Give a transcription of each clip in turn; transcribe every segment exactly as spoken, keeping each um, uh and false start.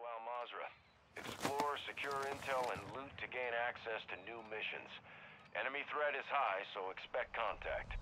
Al-Mazrah. Explore, secure intel, and loot to gain access to new missions. Enemy threat is high, so expect contact.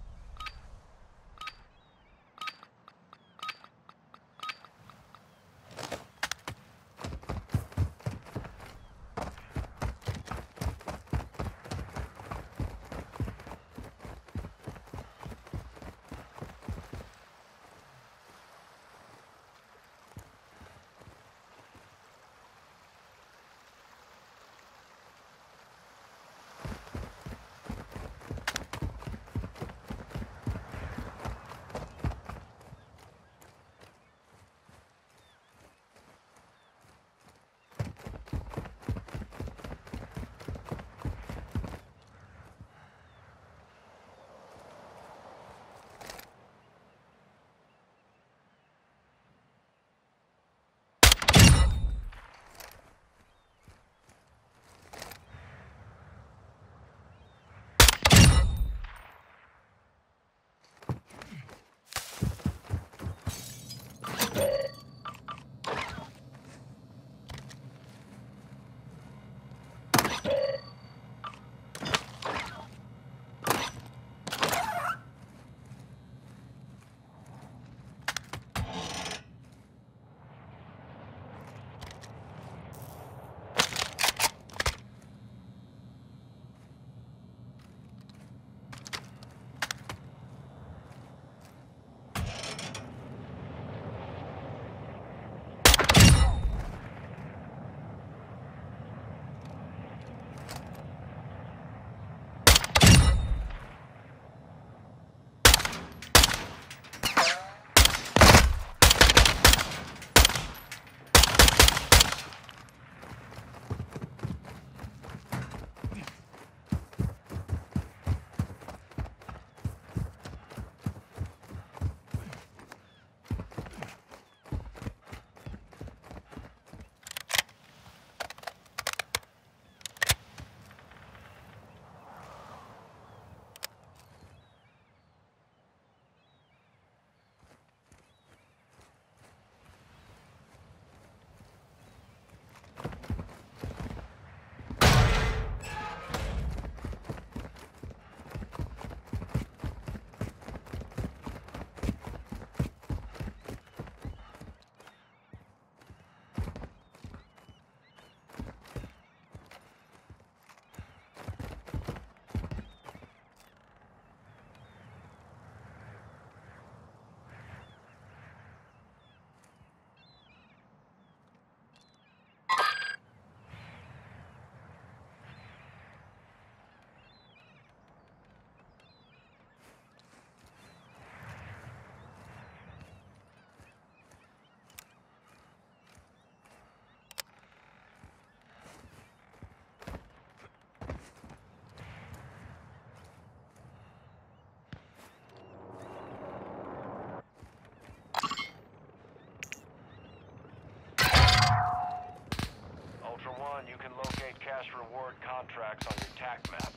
You can locate cash reward contracts on your T A C map.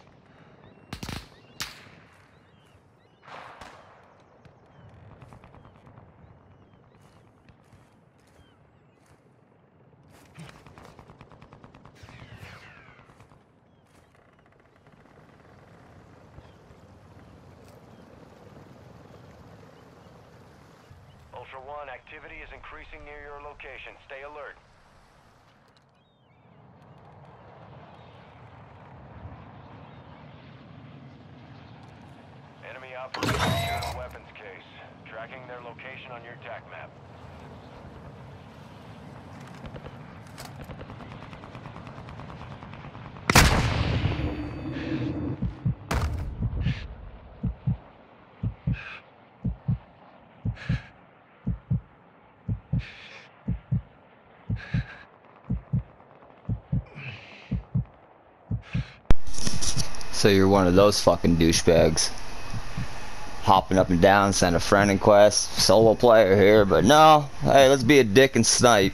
Ultra One, activity is increasing near your location. Stay alert. Enemy operators in a weapons case. Tracking their location on your T A C map. So you're one of those fucking douchebags. Hopping up and down, send a friend request, solo player here, but no, hey, let's be a dick and snipe.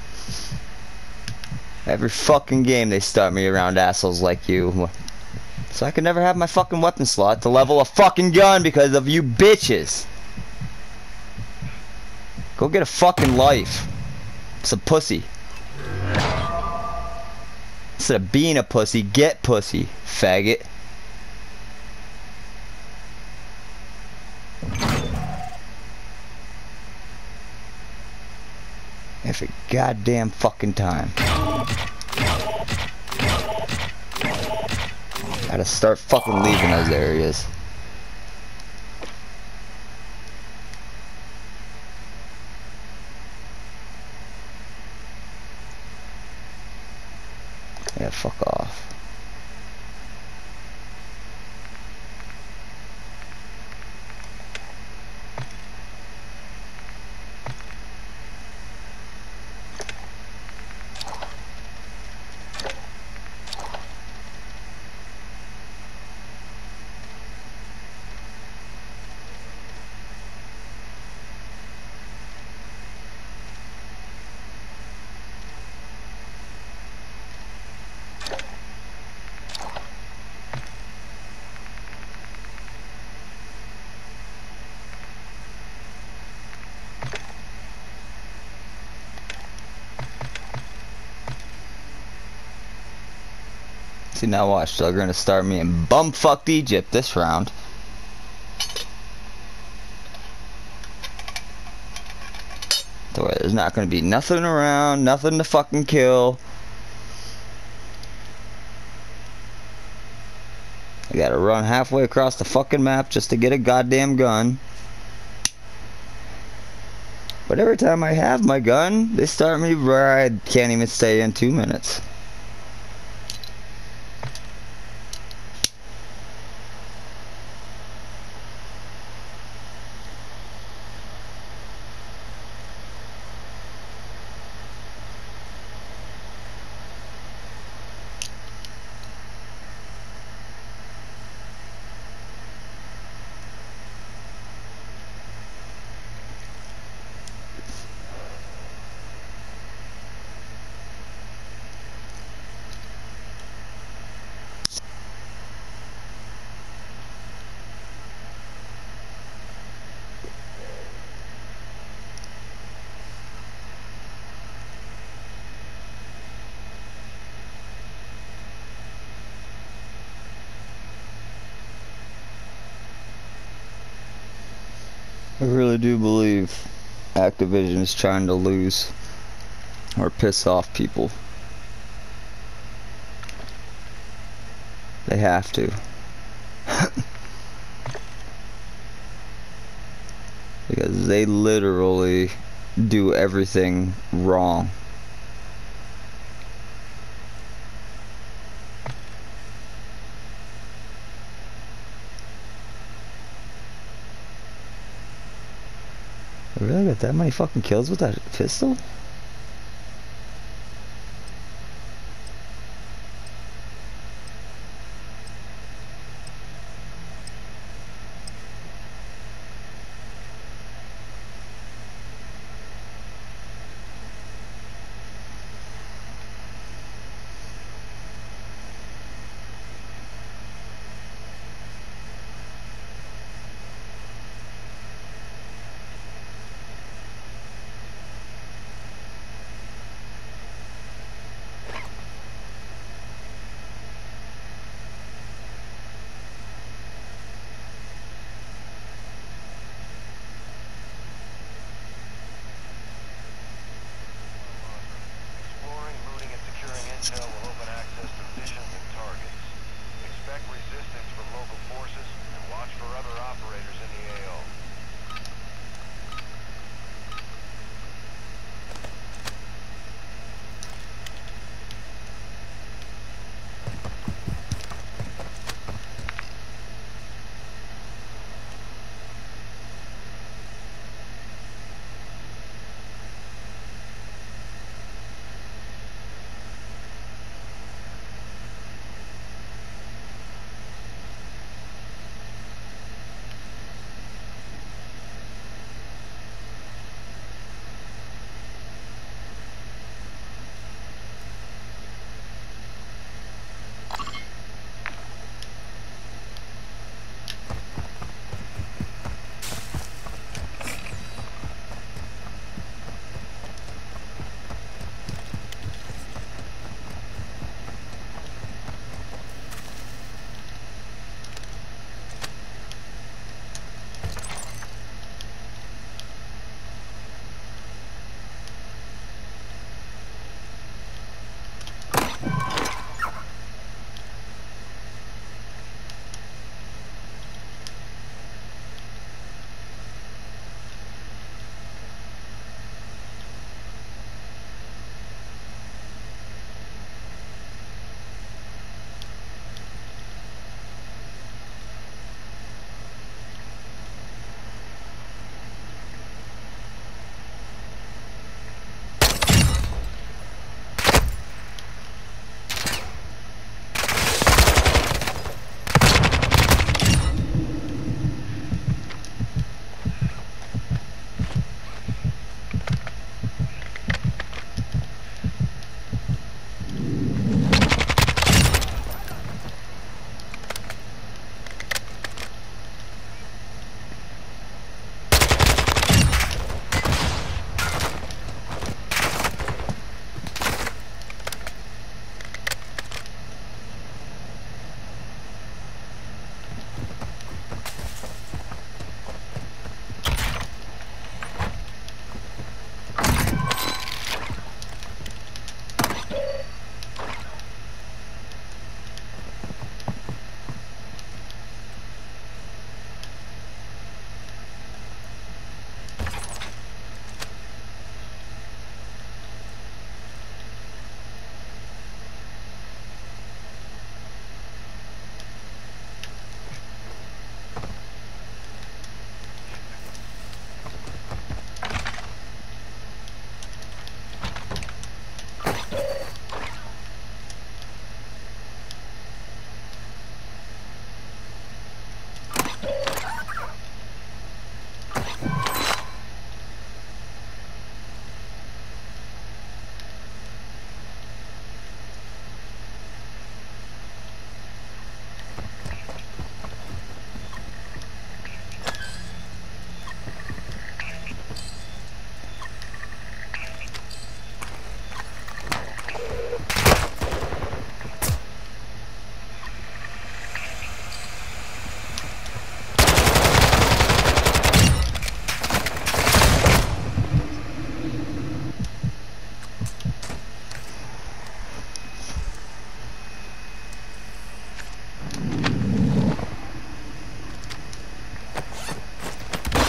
Every fucking game they start me around assholes like you. So I can never have my fucking weapon slot to level a fucking gun because of you bitches. Go get a fucking life. It's a pussy. Instead of being a pussy, get pussy, faggot. Every goddamn fucking time. Gotta start fucking leaving those areas. Yeah, fuck off. See, now watch, they're gonna start me in bumfucked Egypt this round. So there's not gonna be nothing around, nothing to fucking kill. I gotta run halfway across the fucking map just to get a goddamn gun. But every time I have my gun, they start me where I can't even stay in two minutes. I really do believe Activision is trying to lose or piss off people. They have to. Because they literally do everything wrong. I really got that many fucking kills with that pistol?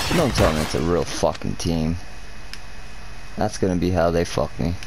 Don't tell me it's a real fucking team. That's gonna be how they fuck me.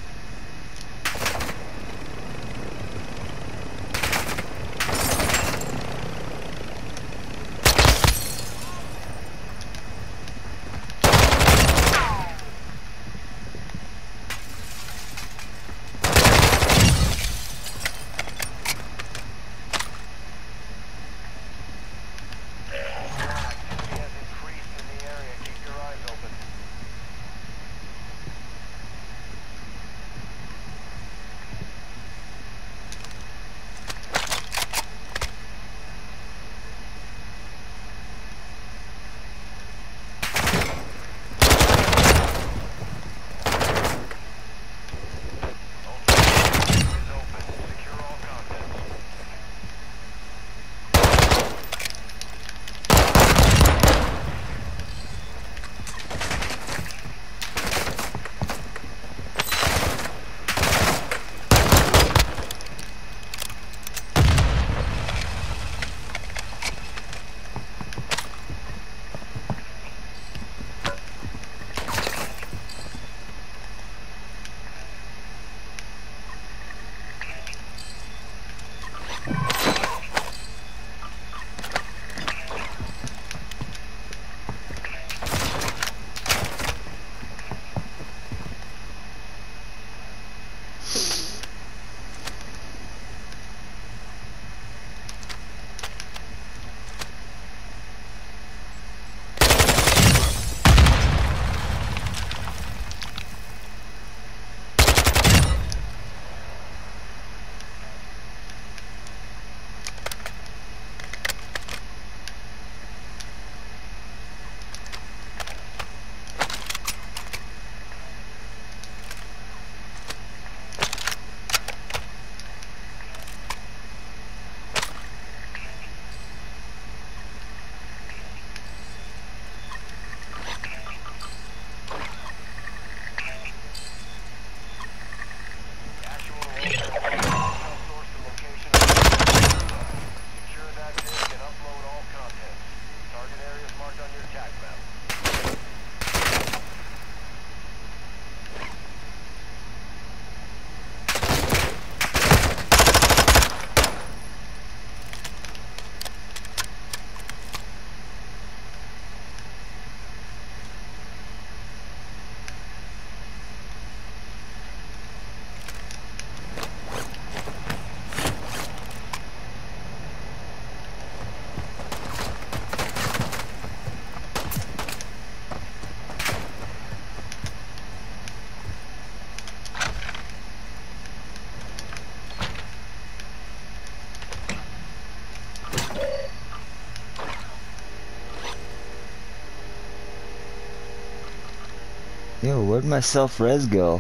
Yo, where'd my self-res go?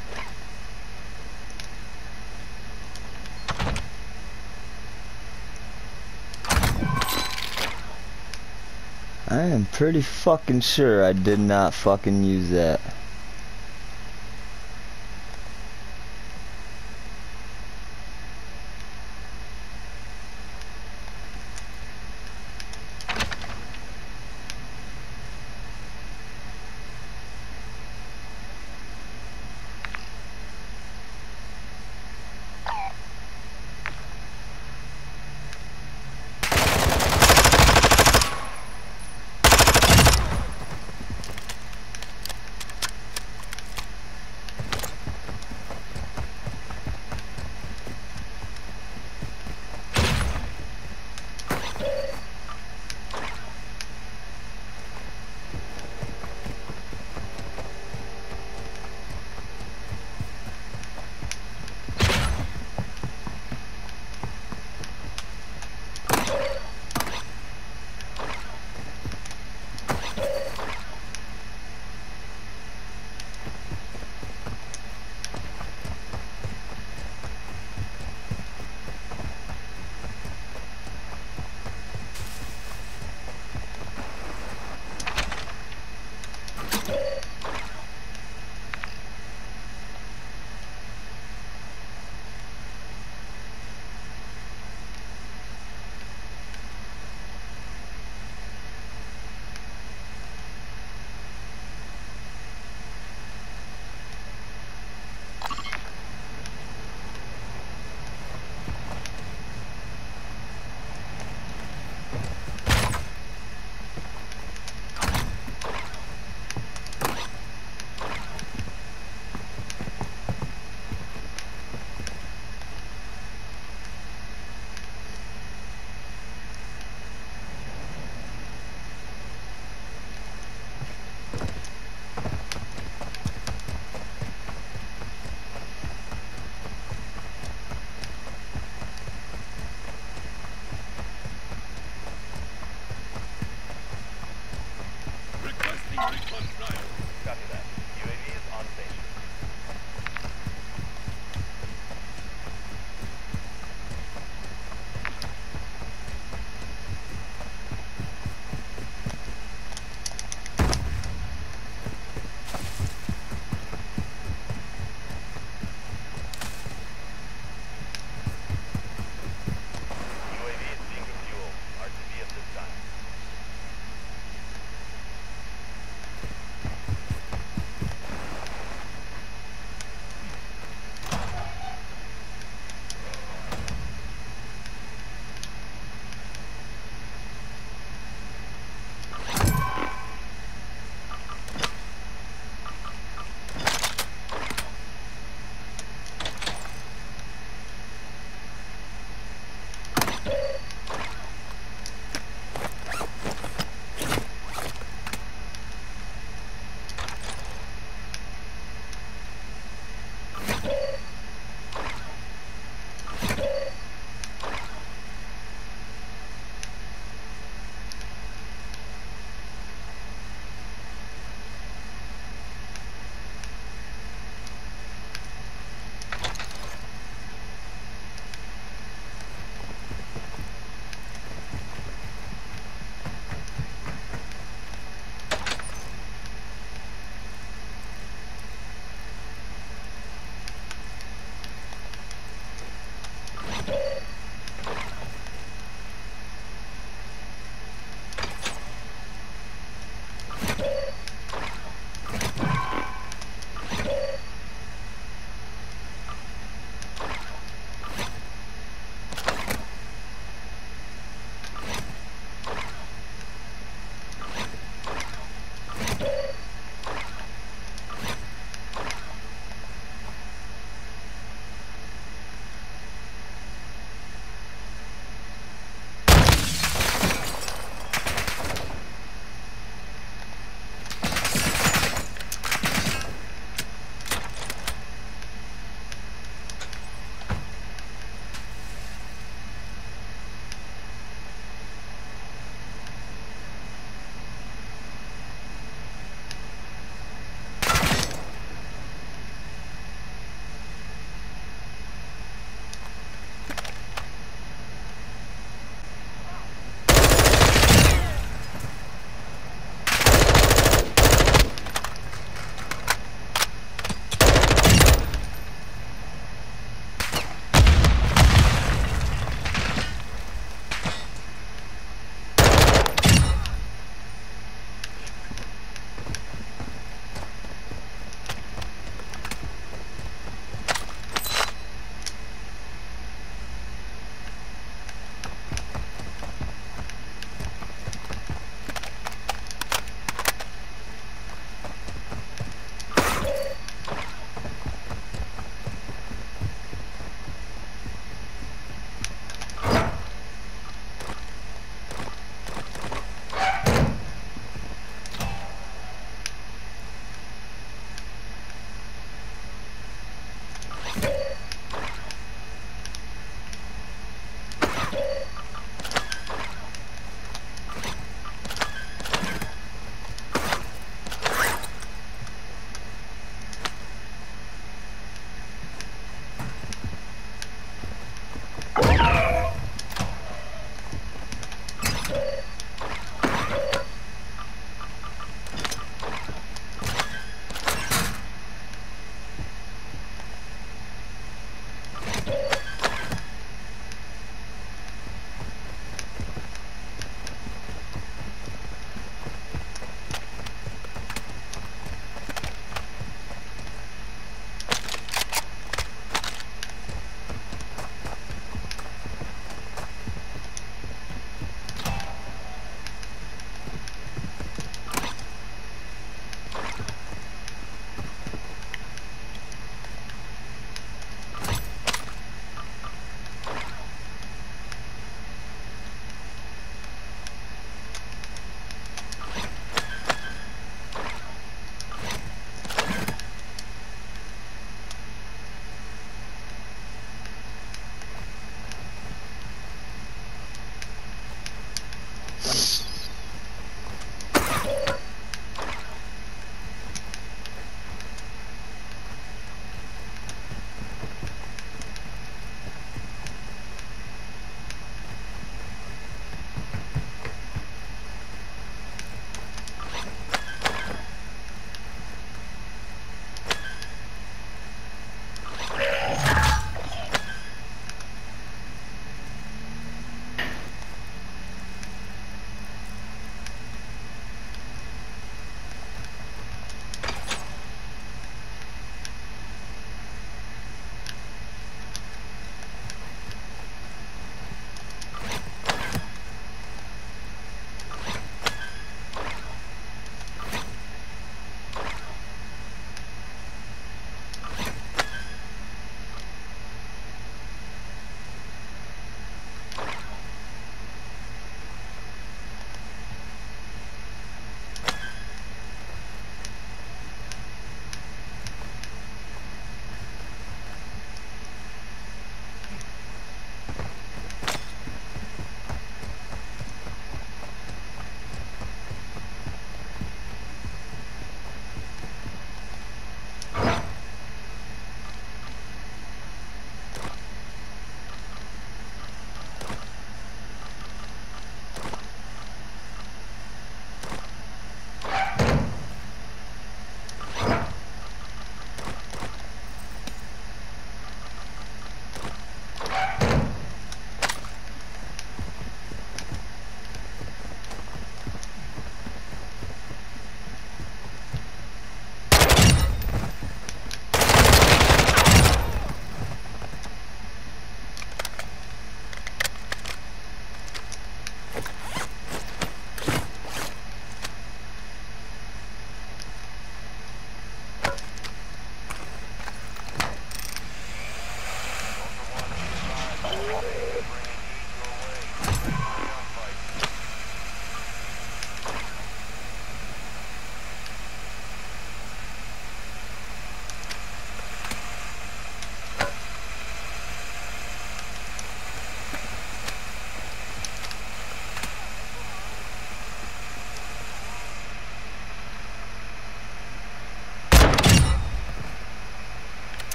I am pretty fucking sure I did not fucking use that. Copy that. U A V is on station. U A V is being refueled. R T B at this time.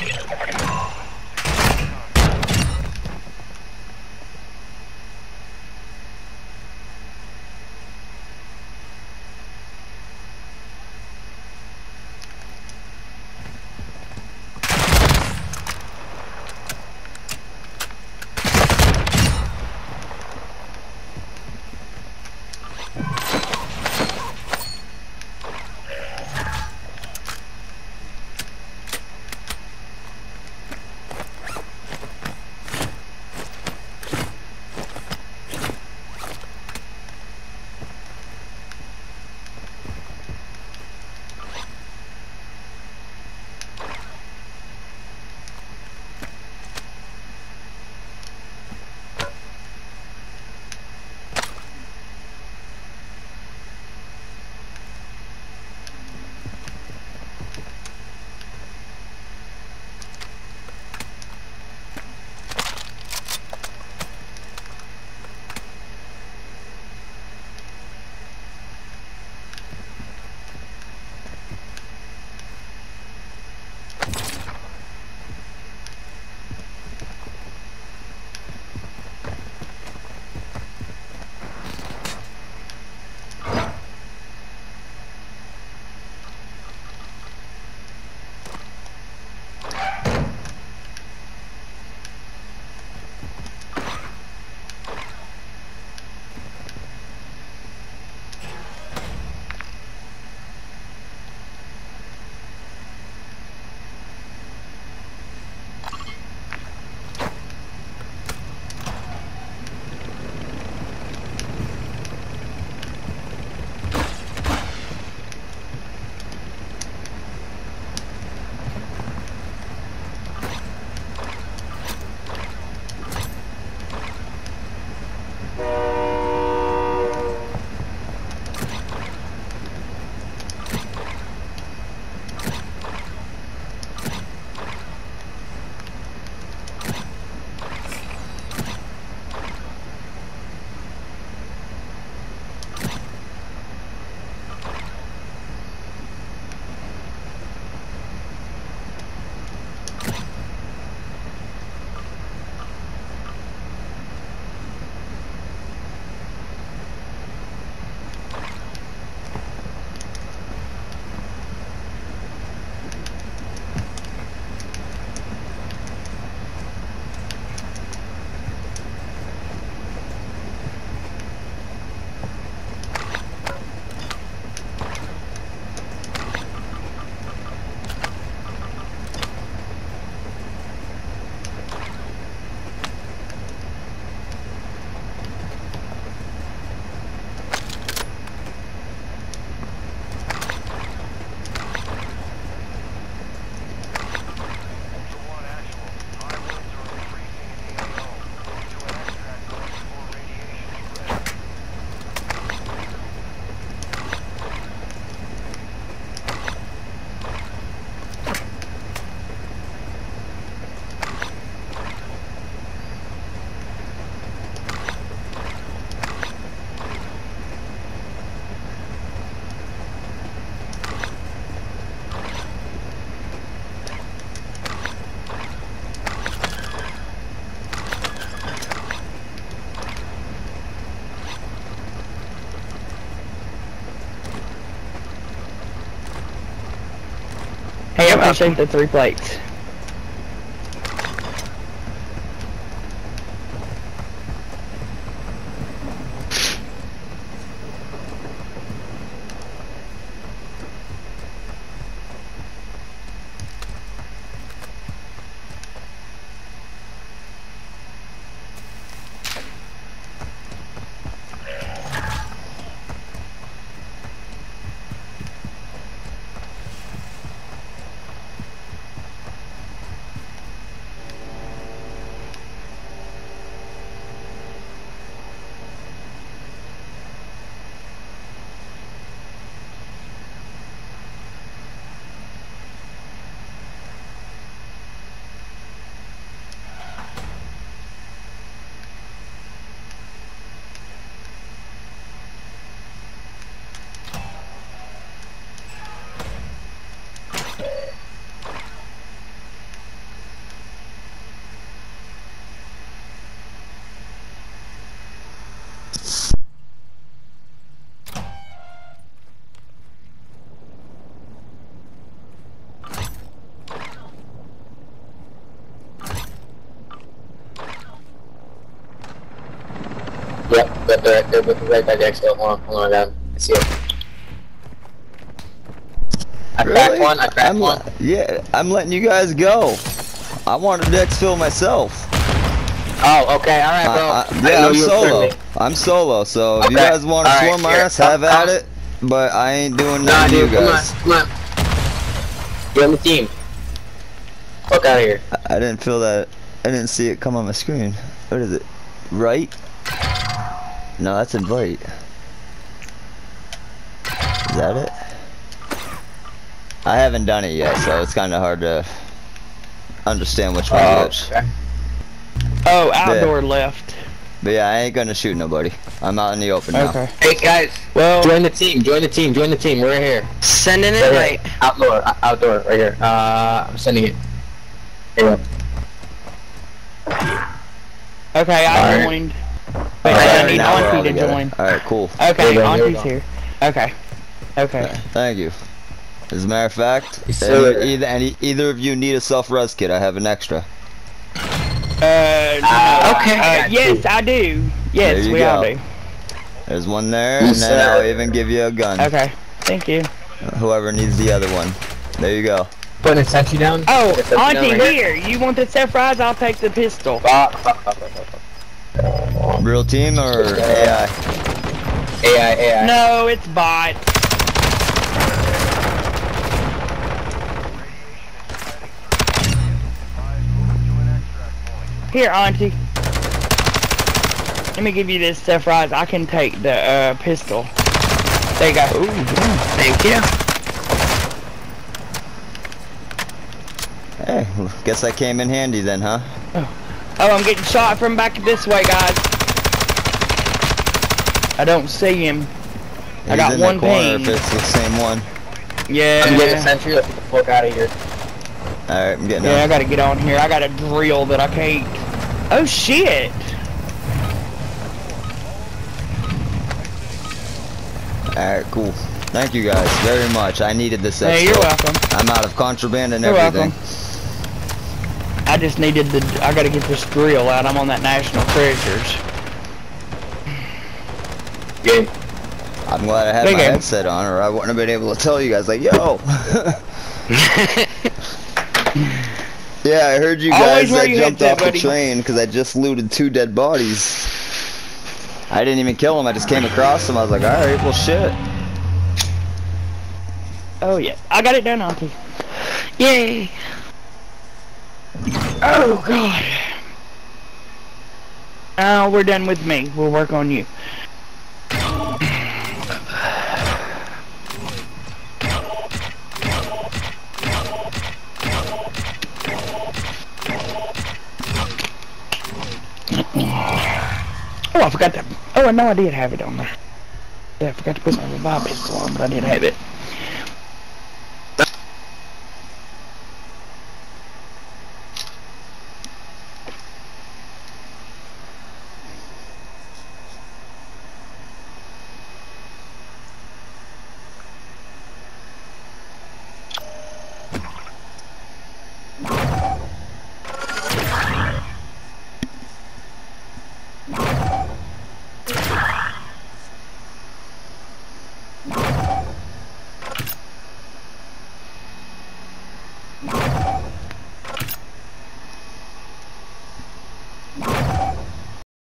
Hey, I saved the three plates. there, but right by the exit. Hold on, hold on, down. I see it. I cracked Really? one. I cracked I'm, one. Yeah, I'm letting you guys go. I wanted to exfil myself. Oh, okay, all right, bro. I, I, I didn't yeah, know I'm you were solo. friendly. I'm solo, so if Okay. you guys want to All right, swarm my here, ass, come- have at come. it. But I ain't doing Nah, nothing to you dude, come on, guys. come on. You're on the team. Fuck out of here. I, I didn't feel that. I didn't see it come on my screen. What is it? Right? No, that's invite. Is that it? I haven't done it yet, so it's kind of hard to understand which one's Oh, which. okay. Oh, outdoor left. But yeah, I ain't gonna shoot nobody. I'm out in the open now. Okay. Hey guys, Well, join the team. Join the team. Join the team. We're here. Sending it Right right. here. Outdoor. uh, Outdoor. Right here. Uh, I'm sending it. Here you go. okay, I Alright. joined. Wait, Alright, I need now we're all Auntie to together. join. Alright, cool. Okay, Here we go, here we Auntie's go. here. Okay. Okay. Thank you. As a matter of fact, Yes, any, sir. either, any, either of you need a self-res kit, I have an extra. Uh, no, okay. Uh, yes, I do. Yes, There you we all go. do. There's one there, Yes, and then sir. I'll even give you a gun. Okay. Thank you. Whoever needs the other one. There you go. Putting a sentry down. Oh, Put a sentry Auntie, down right here. You want the Seth Fries? I'll take the pistol. Fuck, fuck, fuck, fuck, fuck, fuck. Real team or A I? A I, A I. No, it's bot. Here, Auntie. Let me give you this Seth Fries. I can take the uh, pistol. There you go. Ooh, yeah. Thank you. Hey, guess that came in handy then, huh? Oh, I'm getting shot from back this way, guys. I don't see him. I He's got in one the corner ping. if it's the same one. Yeah. I'm getting a sentry. Let's get the fuck out of here. Alright, I'm getting Yeah, I out. gotta get on here. I got a drill that I can't. Oh shit! Alright, cool. Thank you guys very much. I needed this extra. Hey, you're welcome. I'm out of contraband and You're everything. welcome. I just needed the. I gotta get this drill out. I'm on that National Treasures. Game. I'm glad I had Big my game. headset on, or I wouldn't have been able to tell you guys, like, yo! Yeah, I heard you Always guys wear that your jumped headset, off the buddy. train because I just looted two dead bodies. I didn't even kill them, I just came across them. I was like, alright, well, shit. Oh yeah, I got it done, Auntie. Yay. Oh god. Now we're done with me. We'll work on you. Oh, I forgot to. Oh, no, I did have it on there. Yeah, I forgot to put my revive pistol on, but I did have it.